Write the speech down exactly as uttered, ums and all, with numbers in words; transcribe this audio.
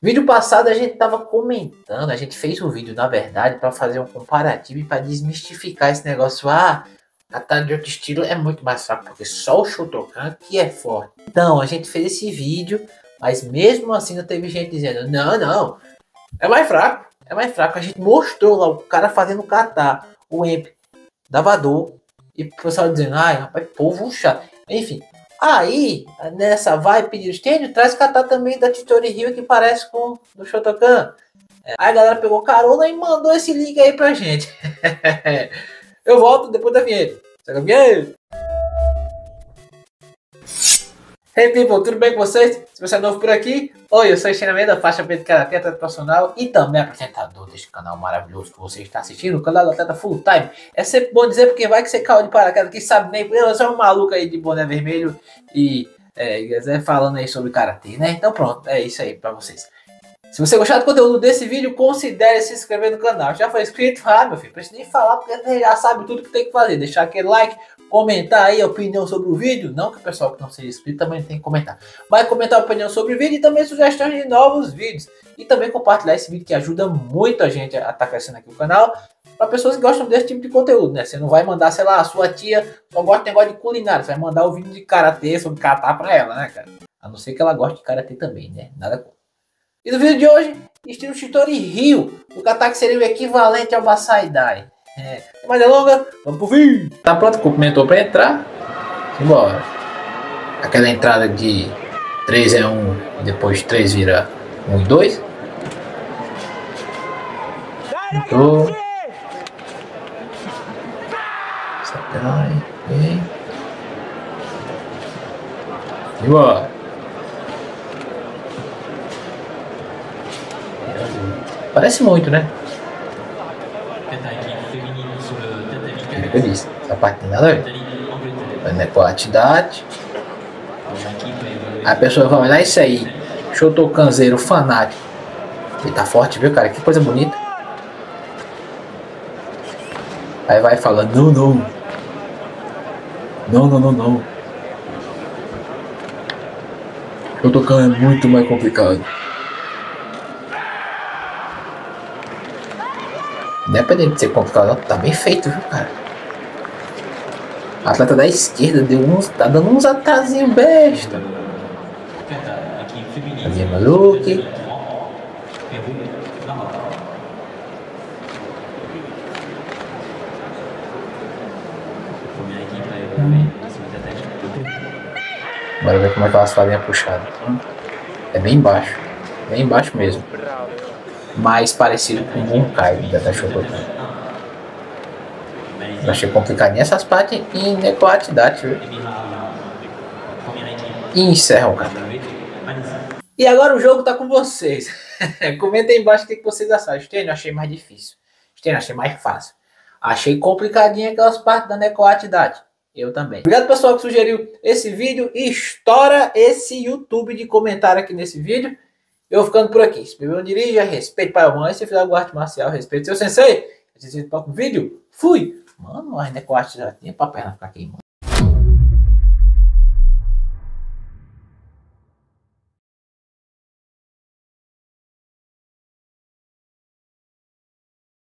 Vídeo passado a gente tava comentando, a gente fez um vídeo na verdade para fazer um comparativo e para desmistificar esse negócio. Ah, kata de outro estilo é muito mais fraco porque só o Shotokan que é forte. Então a gente fez esse vídeo, mas mesmo assim não teve gente dizendo não, não, é mais fraco, é mais fraco. A gente mostrou lá o cara fazendo kata, o Emp, dava dor e o pessoal dizendo, ai rapaz, povo chato, enfim. Aí, nessa vai pedir estênio, traz kata também da Chitori Rio que parece com do Shotokan. Aí a galera pegou carona e mandou esse link aí pra gente. Eu volto depois da vinheta. Segue a vinheta. Hey people, tudo bem com vocês? Se você é novo por aqui, oi, eu sou o Xena da faixa preta Karate, atleta profissional e também apresentador deste canal maravilhoso que você está assistindo, o canal do Atleta Full Time. É sempre bom dizer porque vai que você caiu de paraquedas, quem sabe nem, eu sou um maluco aí de boné vermelho e é, falando aí sobre Karate, né? Então pronto, é isso aí pra vocês. Se você gostar do conteúdo desse vídeo, considere se inscrever no canal. Já foi inscrito? Ah, meu filho, precisa nem falar porque você já sabe tudo que tem que fazer. Deixar aquele like, comentar aí a opinião sobre o vídeo. Não que o pessoal que não seja inscrito também tem que comentar. Mas comentar a opinião sobre o vídeo e também sugestões de novos vídeos. E também compartilhar esse vídeo que ajuda muito a gente a estar tá crescendo aqui o canal. Para pessoas que gostam desse tipo de conteúdo, né? Você não vai mandar, sei lá, a sua tia só gosta de negócio de culinária. Você vai mandar o vídeo de karatê sobre kata pra ela, né, cara? A não ser que ela goste de karatê também, né? Nada contra. E no vídeo de hoje, estilo Chitori Rio, o kata que seria o equivalente ao Basai Dai. É, mais delonga, vamos pro vídeo. Tá pronto? Cumprimentou para entrar? Simbora. Aquela entrada de três é um, depois três vira um e dois. Entrou. Sakai, bem. Simbora. Parece muito, né? É o que eu disse. Essa parte tem nada a ver. Não é quantidade. Aí a pessoa vai olhar isso aí. Shotokanzeiro fanático. Ele tá forte, viu, cara? Que coisa bonita. Aí vai falando, não, não. Não, não, não, não. Shotokan é muito mais complicado. Independente de ser complicado, tá bem feito, viu, cara? O atleta da esquerda deu uns, tá dando uns atrasinhos besta. Fazia maluque. Hum. Bora ver como é que elas fazem a puxada. É bem baixo, bem baixo mesmo. Mais parecido com o Bunkai da Shotokan. Eu achei complicadinho essas partes em Nekoatidate, viu? E encerra o canal. E agora o jogo tá com vocês. Comenta aí embaixo o que vocês acharam. Stênio, achei mais difícil. Stênio, achei mais fácil. Achei complicadinho aquelas partes da Nekoatidate. Eu também. Obrigado pessoal que sugeriu esse vídeo. E estoura esse YouTube de comentário aqui nesse vídeo. Eu vou ficando por aqui. Se beber, não dirija. Respeite pai ou mãe. Se fizer alguma arte marcial, respeite seu sensei. Esse é o próximo vídeo. Fui! Mano, a Nekoatidate já tinha pra perna ficar queimando.